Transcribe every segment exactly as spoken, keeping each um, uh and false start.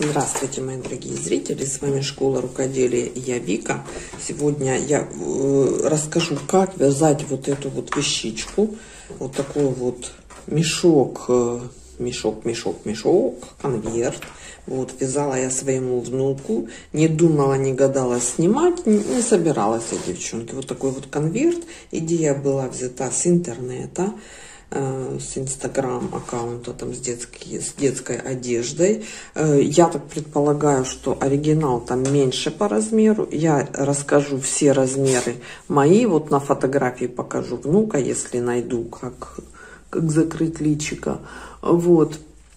Здравствуйте, мои дорогие зрители, с вами Школа Рукоделия и я Вика. Сегодня я э, расскажу, как вязать вот эту вот вещичку, вот такой вот мешок, э, мешок, мешок, мешок, конверт. Вот, вязала я своему внуку, не думала, не гадала снимать, не, не собиралась я, девчонки. Вот такой вот конверт, идея была взята с интернета, с инстаграм аккаунта, там с, детской, с детской одеждой. Я так предполагаю, что оригинал там меньше по размеру. Я расскажу все размеры мои, вот на фотографии покажу внука, если найду, как, как закрыть личико. Вот.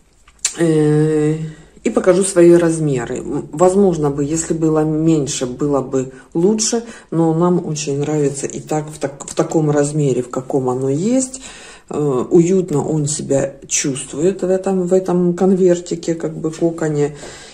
И покажу свои размеры. Возможно бы, если было меньше, было бы лучше, но нам очень нравится и так в, так, в таком размере, в каком оно есть. Уютно он себя чувствует в этом, в этом конвертике, как бы коконе.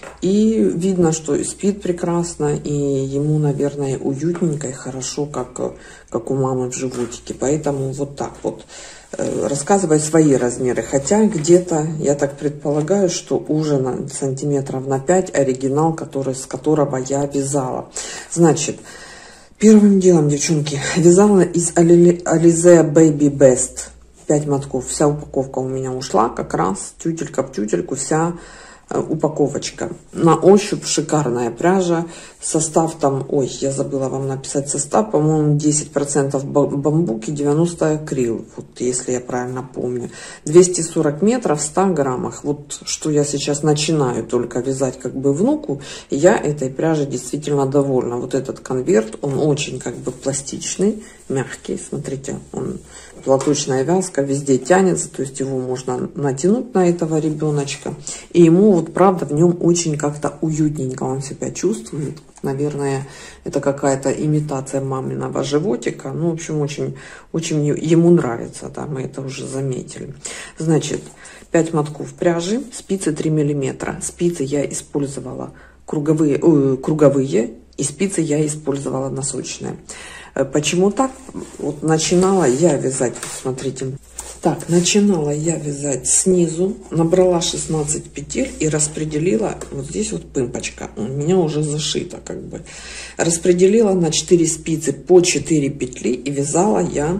И видно, что спит прекрасно, и ему, наверное, уютненько и хорошо, как, как у мамы в животике. Поэтому вот так вот рассказывай свои размеры. Хотя где-то, я так предполагаю, что уже на сантиметров на пять оригинал, который, с которого я вязала. Значит, первым делом, девчонки, вязала из Alize Baby Best. пять мотков, вся упаковка у меня ушла, как раз тютелька в тютельку, вся э, упаковочка. На ощупь шикарная пряжа, состав там, ой, я забыла вам написать состав, по-моему, десять процентов бамбук и девяносто акрил, вот если я правильно помню. двести сорок метров в ста граммах, вот что я сейчас начинаю только вязать как бы внуку, я этой пряжей действительно довольна. Вот этот конверт, он очень как бы пластичный, мягкий, смотрите, он платочная вязка, везде тянется, то есть его можно натянуть на этого ребеночка, и ему вот правда в нем очень как-то уютненько он себя чувствует. Наверное, это какая-то имитация маминого животика, ну, в общем, очень, очень ему нравится, да, мы это уже заметили. Значит, пять мотков пряжи, спицы три миллиметра, спицы я использовала круговые, э, круговые, и спицы я использовала носочные. Почему так? Вот начинала я вязать, смотрите. Так, начинала я вязать снизу, набрала шестнадцать петель и распределила, вот здесь вот пымпочка, у меня уже зашита как бы. Распределила на четыре спицы по четыре петли и вязала я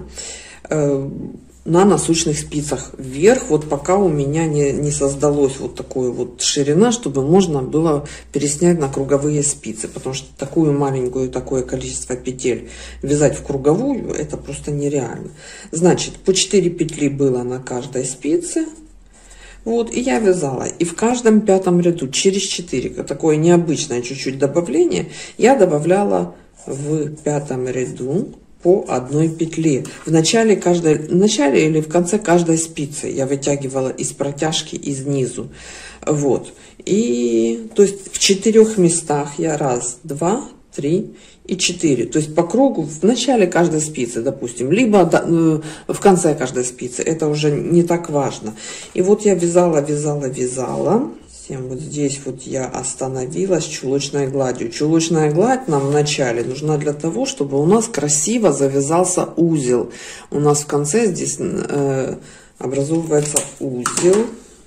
э, на носочных спицах вверх, вот пока у меня не, не создалось вот такой вот ширина, чтобы можно было переснять на круговые спицы, потому что такую маленькую, такое количество петель вязать в круговую, это просто нереально. Значит, по четыре петли было на каждой спице, вот, и я вязала, и в каждом пятом ряду через четыре, такое необычное чуть-чуть добавление, я добавляла в пятом ряду по одной петле в начале каждой, в начале или в конце каждой спицы я вытягивала из протяжки и снизу, вот, и то есть в четырех местах я раз, два, три и четыре, то есть по кругу в начале каждой спицы, допустим, либо в конце каждой спицы, это уже не так важно. И вот я вязала, вязала, вязала. Вот здесь вот я остановилась чулочной гладью. Чулочная гладь нам в начале нужна для того, чтобы у нас красиво завязался узел. У нас в конце здесь э, образовывается узел.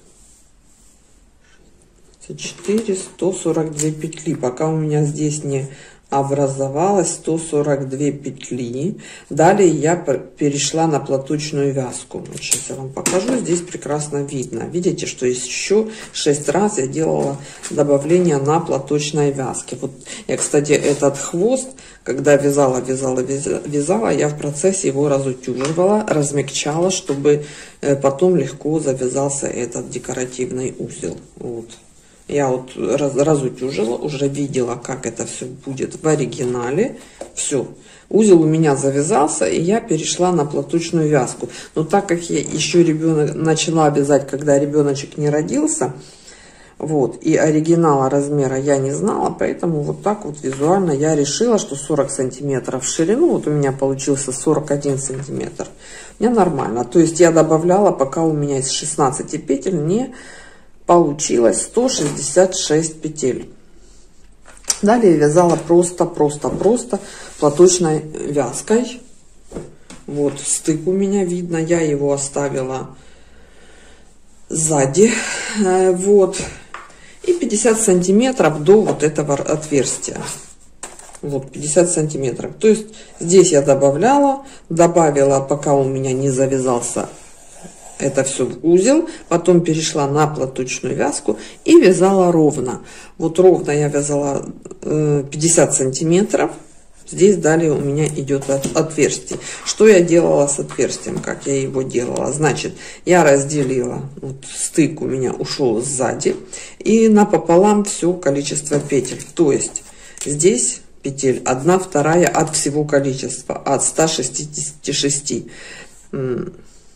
четыре, сто сорок две петли. Пока у меня здесь не образовалось сто сорок две петли. Далее я перешла на платочную вязку. Вот сейчас я вам покажу. Здесь прекрасно видно. Видите, что еще шесть раз я делала добавление на платочной вязке. Вот я, кстати, этот хвост, когда вязала, вязала, вязала, я в процессе его разутюживала, размягчала, чтобы потом легко завязался этот декоративный узел. Вот. Я вот раз, разутюжила, уже видела, как это все будет в оригинале. Все, узел у меня завязался, и я перешла на платочную вязку. Но так как я еще ребенок начала вязать, когда ребеночек не родился, вот, и оригинала размера я не знала, поэтому вот так вот визуально я решила, что сорок сантиметров в ширину, вот у меня получился сорок один сантиметр. Мне нормально, то есть я добавляла, пока у меня из шестнадцати петель не получилось сто шестьдесят шесть петель. Далее вязала просто, просто, просто платочной вязкой. Вот стык у меня видно, я его оставила сзади. Вот. и пятьдесят сантиметров до вот этого отверстия. Вот пятьдесят сантиметров. То есть здесь я добавляла, добавила, пока у меня не завязался это все в узел, потом перешла на платочную вязку и вязала ровно. Вот ровно я вязала пятьдесят сантиметров. Здесь далее у меня идет от, отверстие. Что я делала с отверстием, как я его делала? Значит, я разделила, вот стык у меня ушел сзади, и напополам все количество петель. То есть здесь петель одна вторая от всего количества, от ста шестидесяти шести. То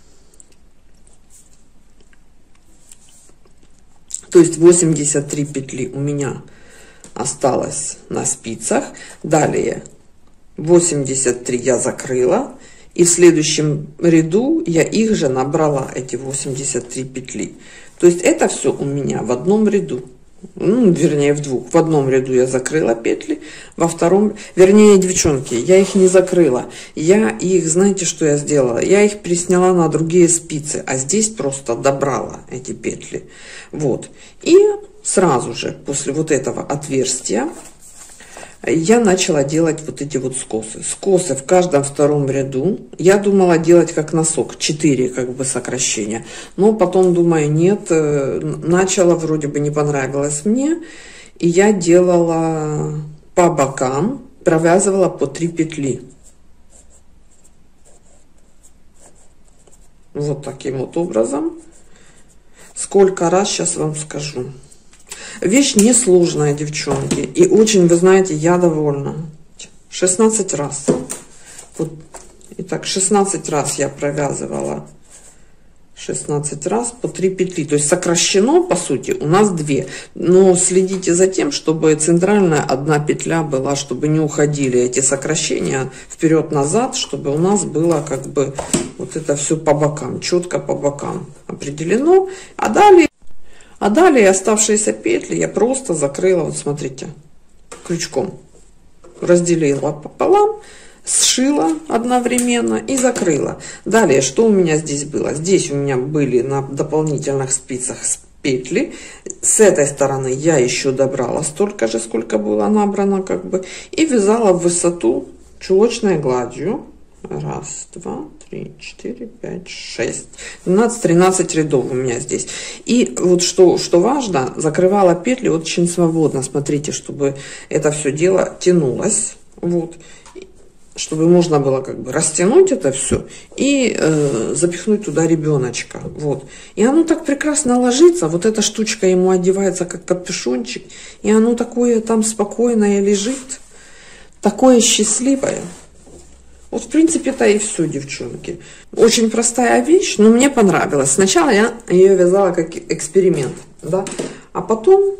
есть восемьдесят три петли у меня осталось на спицах. Далее восемьдесят три я закрыла, и в следующем ряду я их же набрала, эти восемьдесят три петли. То есть это все у меня в одном ряду, ну, вернее в двух. В одном ряду я закрыла петли, во втором, вернее, девчонки, я их не закрыла, я их, знаете, что я сделала? Я их присняла на другие спицы, а здесь просто добрала эти петли. Вот, и сразу же после вот этого отверстия я начала делать вот эти вот скосы. Скосы в каждом втором ряду. Я думала делать как носок, четыре как бы сокращения. Но потом думаю, нет, начала, вроде бы не понравилось мне. И я делала по бокам, провязывала по три петли. Вот таким вот образом. Сколько раз, сейчас вам скажу. Вещь несложная, девчонки, и очень, вы знаете, я довольна. шестнадцать раз. Вот, итак, шестнадцать раз я провязывала. шестнадцать раз по три петли. То есть сокращено, по сути, у нас две. Но следите за тем, чтобы центральная одна петля была, чтобы не уходили эти сокращения вперед-назад, чтобы у нас было как бы вот это все по бокам, четко по бокам определено. А далее... А далее оставшиеся петли я просто закрыла, вот смотрите, крючком. Разделила пополам, сшила одновременно и закрыла. Далее, что у меня здесь было? Здесь у меня были на дополнительных спицах петли. С этой стороны я еще добрала столько же, сколько было набрано, как бы. И вязала в высоту чулочной гладью. Раз, два, три, четыре, пять, шесть, двенадцать, тринадцать рядов у меня здесь. И вот что, что важно, закрывала петли очень свободно. Смотрите, чтобы это все дело тянулось. Вот. Чтобы можно было как бы растянуть это все и э, запихнуть туда ребеночка. Вот. И оно так прекрасно ложится. Вот эта штучка ему одевается как капюшончик. И оно такое там спокойное лежит. Такое счастливое. Вот, в принципе, это и все, девчонки. Очень простая вещь, но мне понравилась. Сначала я ее вязала как эксперимент, да, а потом,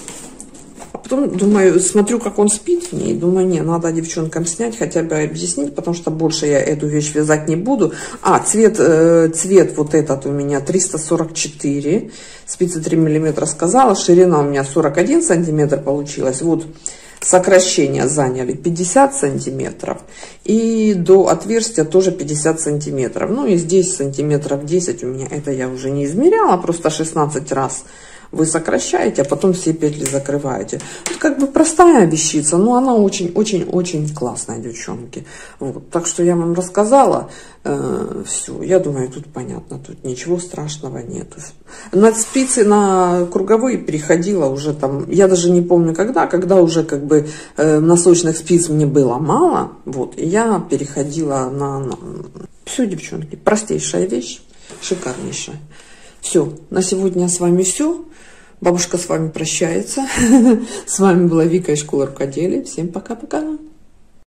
а потом думаю, смотрю, как он спит в ней, думаю, не, надо девчонкам снять, хотя бы объяснить, потому что больше я эту вещь вязать не буду. А, цвет, э, цвет вот этот у меня триста сорок четыре, спицы три миллиметра сказала, ширина у меня сорок один сантиметр получилась, вот. Сокращения заняли пятьдесят сантиметров, и до отверстия тоже пятьдесят сантиметров. Ну и здесь сантиметров десять у меня, это я уже не измеряла, просто шестнадцать раз вы сокращаете, а потом все петли закрываете. Вот как бы простая вещица, но она очень-очень-очень классная, девчонки. Вот. Так что я вам рассказала э, все. Я думаю, тут понятно, тут ничего страшного нету. На спицы, на круговые переходила уже там, я даже не помню когда, когда уже как бы э, носочных спиц мне было мало, вот, и я переходила на, на... Все, девчонки, простейшая вещь, шикарнейшая. Все, на сегодня с вами все. Бабушка с вами прощается. С вами была Вика из школы рукоделия. Всем пока-пока.